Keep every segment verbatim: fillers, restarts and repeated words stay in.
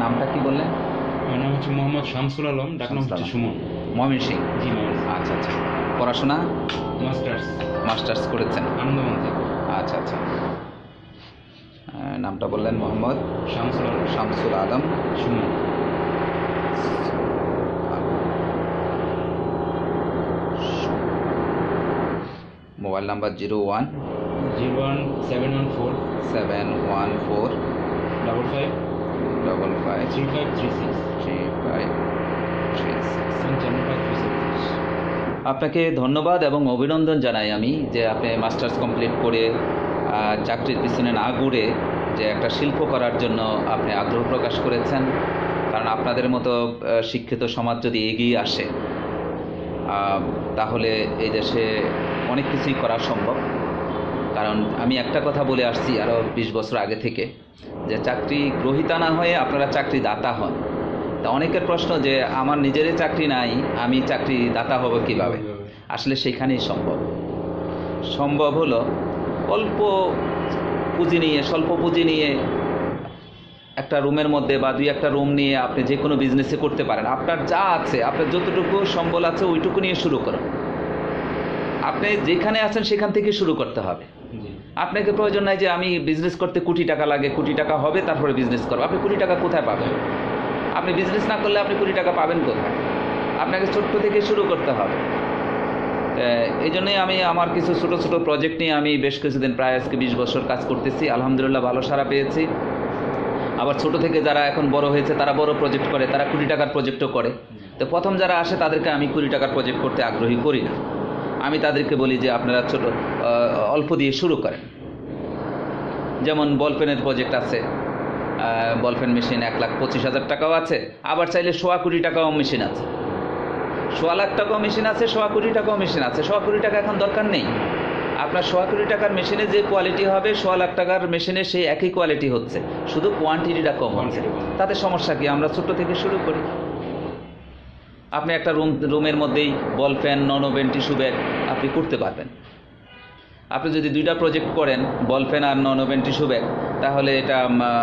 নামটা কি বললেন? আমার নাম হচ্ছে মোহাম্মদ শামসুল আলম, ডাক নাম হচ্ছে সুমন। ময়মনসিংহ। জি ময়মনসিংহ। আচ্ছা আচ্ছা। পড়াশোনা? মাস্টার্স। মাস্টার্স করেছেন? আনন্দমন থেকে। আচ্ছা আচ্ছা। নামটা বললেন? Mohammad Shamsul Alam. Shamsul Alam Sumon. Mobile number zero one zero one seven one four seven one four double five double five three five three six three five three six. পঞ্চান্ন ফাইভ থ্রি সিক্স। আপনাকে ধন্যবাদ এবং অভিনন্দন জানাই আমি যে আপনি মাস্টার্স কমপ্লিট করে চাকরির পিছনে না ঘুরে যে একটা শিল্প করার জন্য আপনি আগ্রহ প্রকাশ করেছেন। কারণ আপনাদের মতো শিক্ষিত সমাজ যদি এগিয়ে আসে তাহলে এই দেশে অনেক কিছুই করা সম্ভব। কারণ আমি একটা কথা বলে আসছি আরও বিশ বছর আগে থেকে, যে চাকরি গ্রহীতা না হয়ে আপনারা চাকরি দাতা হন। তা অনেকের প্রশ্ন যে আমার নিজেরই চাকরি নাই, আমি চাকরি দাতা হব কিভাবে? আসলে সেখানেই সম্ভব। সম্ভব হলো অল্প পুঁজি নিয়ে, স্বল্প পুঁজি নিয়ে একটা রুমের মধ্যে বা দুই একটা রুম নিয়ে আপনি যে কোনো বিজনেসে করতে পারেন। আপনার যা আছে, আপনার যতটুকু সম্বল আছে ওইটুকু নিয়ে শুরু করুন। আপনি যেখানে আছেন সেখান থেকে শুরু করতে হবে। আপনাকে প্রয়োজন নাই যে আমি বিজনেস করতে কোটি টাকা লাগে, কোটি টাকা হবে তারপরে বিজনেস করবো। আপনি কোটি টাকা কোথায় পাবেন? আপনি বিজনেস না করলে আপনি কোটি টাকা পাবেন কোথায়? আপনাকে ছোট্ট থেকে শুরু করতে হবে। এই জন্যই আমি আমার কিছু ছোটো ছোটো প্রজেক্ট নিয়ে আমি বেশ কিছুদিন, প্রায় আজকে বিশ বছর কাজ করতেছি। আলহামদুলিল্লাহ ভালো সাড়া পেয়েছি। আবার ছোট থেকে যারা এখন বড় হয়েছে তারা বড় প্রজেক্ট করে, তারা কোটি টাকার প্রজেক্টও করে। তো প্রথম যারা আসে তাদেরকে আমি কোটি টাকার প্রজেক্ট করতে আগ্রহী করি না। আমি তাদেরকে বলি যে আপনারা ছোট অল্প দিয়ে শুরু করেন। যেমন বলপেনের প্রজেক্ট আছে, বলপেন মেশিন এক লাখ পঁচিশ হাজার টাকাও আছে, আবার চাইলে সোয়া কোটি টাকাও মেশিন আছে, সোয়া লাখ টাকাও মেশিন আছে, সোয়া কোটি টাকাও মেশিন আছে। সোয়া কোটি টাকা এখন দরকার নেই। আপনার সোয়া কোটি টাকার মেশিনে যে কোয়ালিটি হবে সোয়া লাখ টাকার মেশিনে সেই একই কোয়ালিটি হচ্ছে, শুধু কোয়ান্টিটিটা কম হচ্ছে। তাতে সমস্যা কি? আমরা ছোট থেকে শুরু করি। আপনি একটা রুম রুমের মধ্যেই ball pen, non woven, tissue bag আপনি করতে পারবেন। আপনি যদি দুইটা প্রজেক্ট করেন, বল পেন আর নন ওভেন টিস্যু ব্যাগ, তাহলে এটা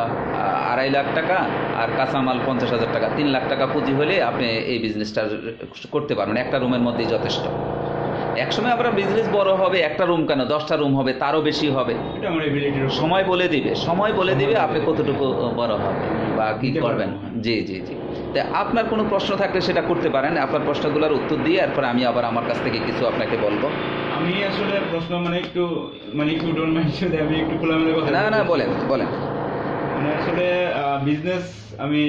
আড়াই লাখ টাকা আর কাঁচামাল পঞ্চাশ হাজার টাকা, তিন লাখ টাকা পুঁজি হলে আপনি এই বিজনেসটা করতে পারবেন। একটা রুমের মধ্যেই যথেষ্ট। একসময় আপনার বিজনেস বড় হবে, একটা রুম কেন দশটা রুম হবে, তারও বেশি হবে। সময় বলে দিবে, সময় বলে দিবে আপনি কতটুকু বড় হবে বা কি করবেন। জি জি জি তা আপনার কোনো প্রশ্ন থাকলে সেটা করতে পারেন। আপনার প্রশ্নগুলোর উত্তর দিয়ে এরপর আমি আবার আমার কাছ থেকে কিছু আপনাকে বলবো। আমি আসলে প্রশ্ন মানে একটু মানে একটু ডোন্ট মাইন্ড যদি আমি একটু খোলামেলা কথা। না না বলেন বলেন। মানে আসলে বিজনেস আমি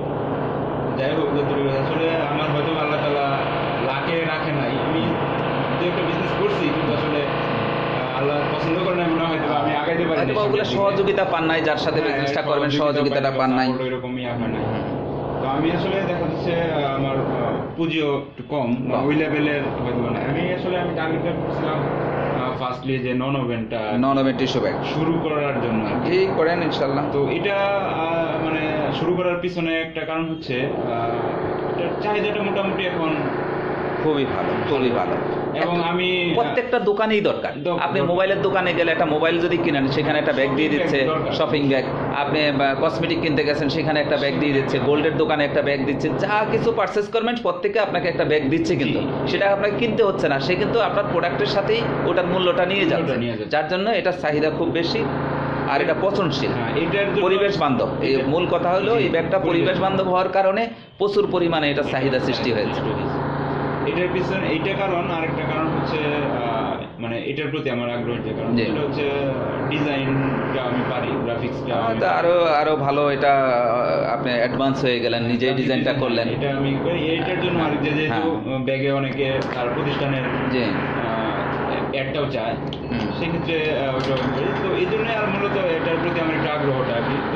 যাই হোক আসলে আমার হয়তো আল্লাহ তাআলা লাখে রাখে নাই। আমি যে একটা বিজনেস করছি কিন্তু আসলে আল্লাহ পছন্দ করে না মনে হয়, আমি আগাইতে পারি না। ওগুলো সহযোগিতা পান নাই, যার সাথে বিজনেসটা করবেন সহযোগিতাটা পান নাই, এরকমই হয় নাই। তো আমি আসলে দেখা যাচ্ছে আমার পুঁজিও একটু কম, ওই লেভেলের হয়তো না। আমি আসলে আমি টার্গেট করছিলাম ফার্স্টলি যে নন ওভেনটা, নন ওভেন টিস্যু ব্যাগ শুরু করার জন্য। ঠিক করেন ইনশাআল্লাহ। তো এটা মানে শুরু করার পিছনে একটা কারণ হচ্ছে এটার চাহিদাটা মোটামুটি এখন খুবই ভালো, খুবই ভালো। এবং আমি প্রত্যেকটা দোকানেই দরকার। আপনি মোবাইলের দোকানে গেলে একটা মোবাইল যদি কিনেন সেখানে একটা ব্যাগ দিয়ে দিচ্ছে, শপিং ব্যাগ। আপনি কসমেটিক কিনতে গেছেন সেখানে একটা ব্যাগ দিয়ে দিচ্ছে, গোল্ডের দোকানে একটা ব্যাগ দিচ্ছে। যা কিছু পারচেস করবেন প্রত্যেকে আপনাকে একটা ব্যাগ দিচ্ছে, কিন্তু সেটা আপনাকে কিনতে হচ্ছে না, সে কিন্তু আপনার প্রোডাক্টের সাথেই ওটার মূল্যটা নিয়ে যাচ্ছে, যার জন্য এটার চাহিদা খুব বেশি আর এটা পচনশীল, পরিবেশ বান্ধব। এই মূল কথা হলো এই ব্যাগটা পরিবেশ বান্ধব হওয়ার কারণে প্রচুর পরিমাণে এটা চাহিদা সৃষ্টি হয়েছে। এটার পিছনে এইটা কারণ, আরেকটা কারণ হচ্ছে মানে এটার প্রতি আমার আগ্রহ, যে কারণ সেটা হচ্ছে ডিজাইনটা আমি পারি, গ্রাফিক্সটা আরো আরো ভালো। এটা আপনি অ্যাডভান্স হয়ে গেলেন, নিজেই ডিজাইনটা করলেন। এটা আমি এইটার জন্য আর যে যে ব্যাগে অনেকে তার প্রতিষ্ঠানের যে অ্যাডটাও চায়, সেক্ষেত্রে ওটা করি। তো এই জন্য আর মূলত এটার প্রতি আমার একটা আগ্রহটা আর কি। তো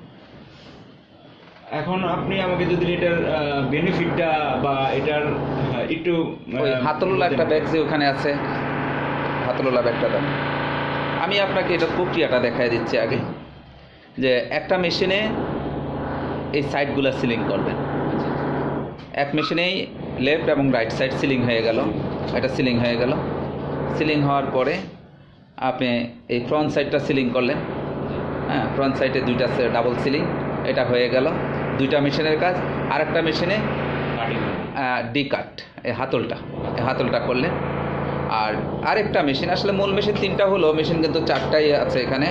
এখন আপনি আমাকে যদি এটার বেনিফিটটা বা এটার একটু হাতলওয়ালা একটা ব্যাগ যে ওখানে আছে, হাতলওয়ালা ব্যাগটা দেন। আমি আপনাকে এটার প্রক্রিয়াটা দেখাই দিচ্ছি আগে। যে একটা মেশিনে এই সাইডগুলো সিলিং করবেন, এক মেশিনেই লেফট এবং রাইট সাইড সিলিং হয়ে গেল। এটা সিলিং হয়ে গেল। সিলিং হওয়ার পরে আপনি এই ফ্রন্ট সাইডটা সিলিং করলেন। হ্যাঁ, ফ্রন্ট সাইডে দুইটা ডাবল সিলিং, এটা হয়ে গেল। দুইটা মেশিনের কাজ। আর একটা মেশিনে কাটিং। ডি কাট, এই হাতলটা এই হাতলটা করলেন। আর আরেকটা মেশিন, আসলে মূল মেশিন তিনটা হলো, মেশিন কিন্তু চারটাই আছে এখানে।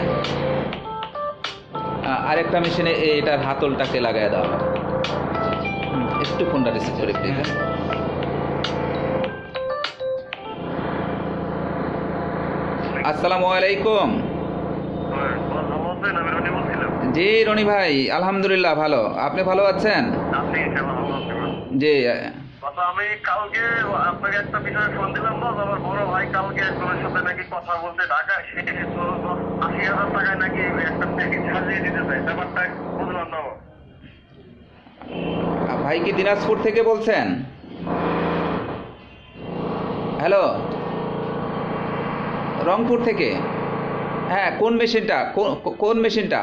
আহ, আরেকটা মেশিনে এটার হাতলটাকে লাগাই দেওয়া হয়। হুম, একটু ফোনটা রিসিভ করে প্লিজ। আসসালামু আলাইকুম। জি রনি ভাই, আলহামদুলিল্লাহ ভালো। আপনি ভালো আছেন? জি। আচ্ছা, আমি কালকে আপনাকে একটা বিষয়ে ফোন দিলাম, বস আমার বড় ভাই কালকে তোর সাথে নাকি কথা বলতে ঢাকায়, সে তো আশি হাজার টাকায় নাকি একটা প্যাকেজ সাজিয়ে দিতে চাই, ব্যাপারটা বুঝলাম না। ভাই কি দিনাজপুর থেকে বলছেন? হ্যালো, রংপুর থেকে? হ্যাঁ, কোন মেশিনটা? কোন মেশিনটা?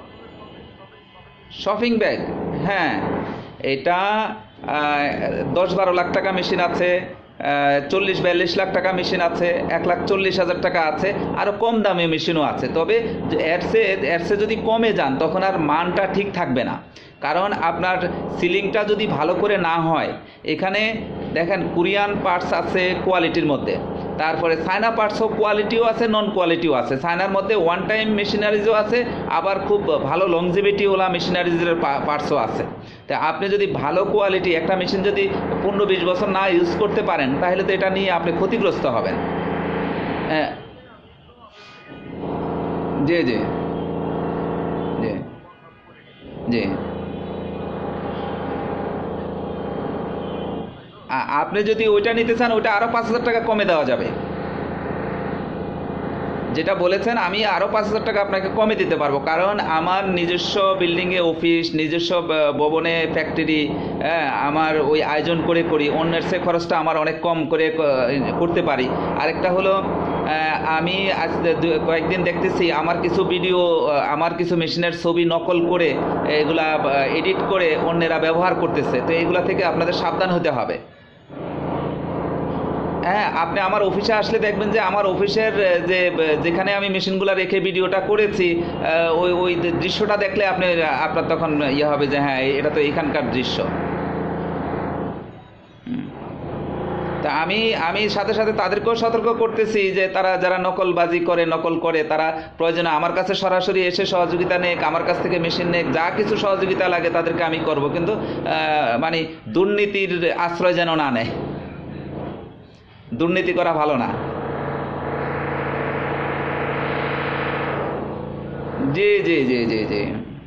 Shopping bag? হ্যাঁ, এটা দশ বারো লাখ টাকা মেশিন আছে, চল্লিশ বিয়াল্লিশ লাখ টাকা মেশিন আছে, এক লাখ চল্লিশ হাজার টাকা আছে, আরও কম দামে মেশিনও আছে। তবে এরসে এরসে যদি কমে যান তখন আর মানটা ঠিক থাকবে না, কারণ আপনার সিলিংটা যদি ভালো করে না হয়, এখানে দেখেন কোরিয়ান পার্টস আছে কোয়ালিটির মধ্যে, তারপরে চায়না পার্টসও কোয়ালিটিও আছে, নন কোয়ালিটিও আছে। চায়নার মধ্যে ওয়ান টাইম মেশিনারিজও আছে, আবার খুব ভালো লংজিভিটিওয়ালা মেশিনারিজের পার্টসও আছে। তা আপনি যদি ভালো কোয়ালিটি একটা মেশিন যদি পনেরো বিশ বছর না ইউজ করতে পারেন, তাহলে তো এটা নিয়ে আপনি ক্ষতিগ্রস্ত হবেন। হ্যাঁ, জি জি জি জি। আপনি যদি ওইটা নিতে চান, ওইটা আরও পাঁচ হাজার টাকা কমে দেওয়া যাবে। যেটা বলেছেন আমি আরও পাঁচ হাজার টাকা আপনাকে কমে দিতে পারবো, কারণ আমার নিজস্ব বিল্ডিংয়ে অফিস, নিজস্ব ভবনে ফ্যাক্টরি, হ্যাঁ, আমার ওই আয়োজন করে করি, অন্যের সে খরচটা আমার অনেক কম করে করতে পারি। আরেকটা হলো আমি আজ কয়েকদিন দেখতেছি আমার কিছু ভিডিও, আমার কিছু মেশিনের ছবি নকল করে এগুলা এডিট করে অন্যেরা ব্যবহার করতেছে, তো এগুলা থেকে আপনাদের সাবধান হতে হবে। হ্যাঁ, আপনি আমার অফিসে আসলে দেখবেন যে আমার অফিসের যে যেখানে আমি মেশিনগুলো রেখে ভিডিওটা করেছি, ওই ওই দৃশ্যটা দেখলে আপনি আপনার তখন ইয়ে হবে যে হ্যাঁ, এটা তো এখানকার দৃশ্য। তা আমি আমি সাথে সাথে তাদেরকেও সতর্ক করতেছি যে তারা যারা নকলবাজি করে, নকল করে, তারা প্রয়োজনে আমার কাছে সরাসরি এসে সহযোগিতা নেক, আমার কাছ থেকে মেশিন নেক, যা কিছু সহযোগিতা লাগে তাদেরকে আমি করব, কিন্তু মানে দুর্নীতির আশ্রয় যেন না নেয়। দুর্নীতি করা ভালো না। জি জি জি জি জি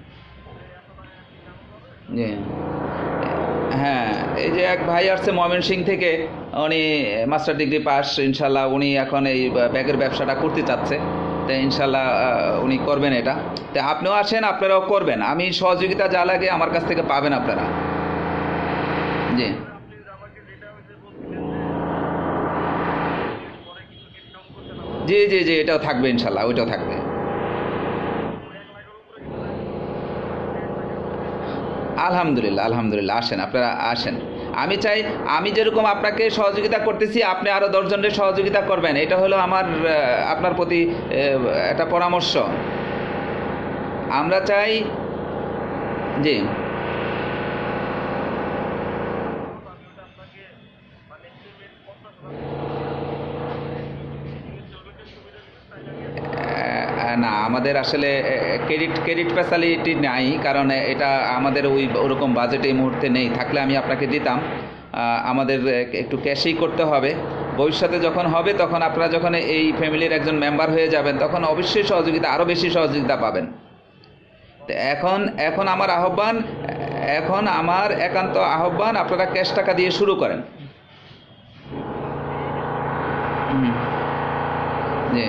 জি। হ্যাঁ, এই যে এক ভাই আসছে ময়মনসিং থেকে, উনি মাস্টার ডিগ্রি পাস, ইনশাল্লাহ উনি এখন এই ব্যাগের ব্যবসাটা করতে চাচ্ছে, তো ইনশাল্লাহ উনি করবেন এটা। তো আপনিও আসেন, আপনারাও করবেন, আমি সহযোগিতা যা লাগে আমার কাছ থেকে পাবেন আপনারা। জি জি জি জি, এটাও থাকবে ইনশাল্লাহ, ওইটাও থাকবে। আলহামদুলিল্লাহ আলহামদুলিল্লাহ, আসেন, আপনারা আসেন। আমি চাই আমি যেরকম আপনাকে সহযোগিতা করতেছি, আপনি আরও দশজনের সহযোগিতা করবেন, এটা হলো আমার আপনার প্রতি একটা পরামর্শ। আমরা চাই জি না, আমাদের আসলে ক্রেডিট ক্রেডিট ফ্যাসিলিটি নাই, কারণ এটা আমাদের ওই ওরকম বাজেট এই মুহূর্তে নেই, থাকলে আমি আপনাকে দিতাম। আমাদের একটু ক্যাশেই করতে হবে। ভবিষ্যতে যখন হবে, তখন আপনারা যখন এই ফ্যামিলির একজন মেম্বার হয়ে যাবেন, তখন অবশ্যই সহযোগিতা, আরও বেশি সহযোগিতা পাবেন। তো এখন এখন আমার আহ্বান, এখন আমার একান্ত আহ্বান, আপনারা ক্যাশ টাকা দিয়ে শুরু করেন। হুম, জি।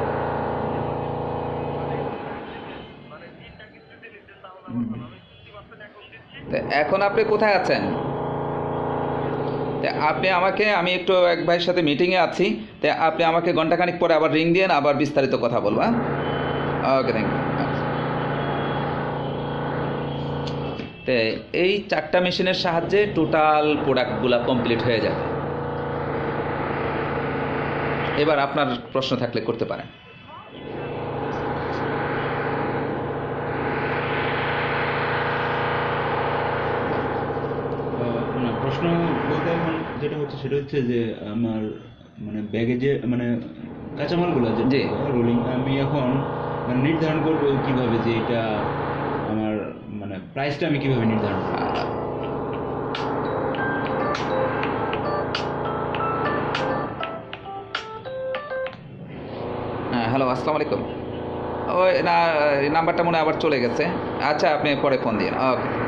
এখন আপনি কোথায় আছেন? আপনি আমাকে, আমি একটু এক ভাইয়ের সাথে মিটিংয়ে আছি, তো আপনি আমাকে ঘন্টাখানিক পরে আবার রিং দিয়েন, আবার বিস্তারিত কথা বলবো। হ্যাঁ, ওকে, থ্যাংক ইউ। তো এই চারটা মেশিনের সাহায্যে টোটাল প্রোডাক্টগুলো কমপ্লিট হয়ে যাবে। এবার আপনার প্রশ্ন থাকলে করতে পারেন। প্রশ্ন বলতে এখন যেটা হচ্ছে সেটা হচ্ছে যে আমার মানে ব্যাগে যে মানে কাঁচামালগুলো যে জি। রোলিং আমি এখন মানে নির্ধারণ করবো কিভাবে যে এটা আমার মানে প্রাইসটা আমি কিভাবে নির্ধারণ করবো? হ্যাঁ, হ্যালো, আসসালামু আলাইকুম। ওই না, এই নাম্বারটা মনে হয় আবার চলে গেছে। আচ্ছা, আপনি পরে ফোন দিন। ওকে।